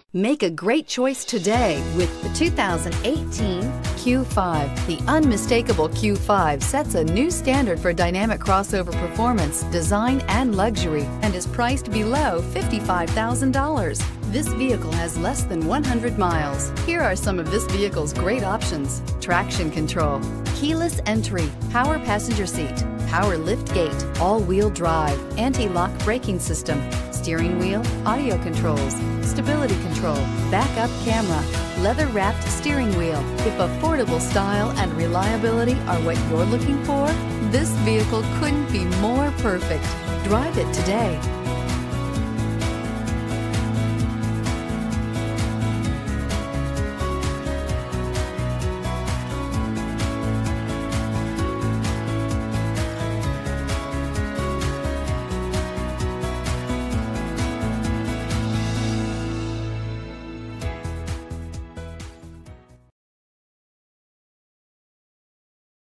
Make a great choice today with the 2018 Q5. The unmistakable Q5 sets a new standard for dynamic crossover performance, design, and luxury, and is priced below $55,000. This vehicle has less than 100 miles. Here are some of this vehicle's great options: traction control, keyless entry, power passenger seat, power lift gate, all-wheel drive, anti-lock braking system, steering wheel audio controls, stability control, backup camera, leather-wrapped steering wheel. If affordable style and reliability are what you're looking for, this vehicle couldn't be more perfect. Drive it today.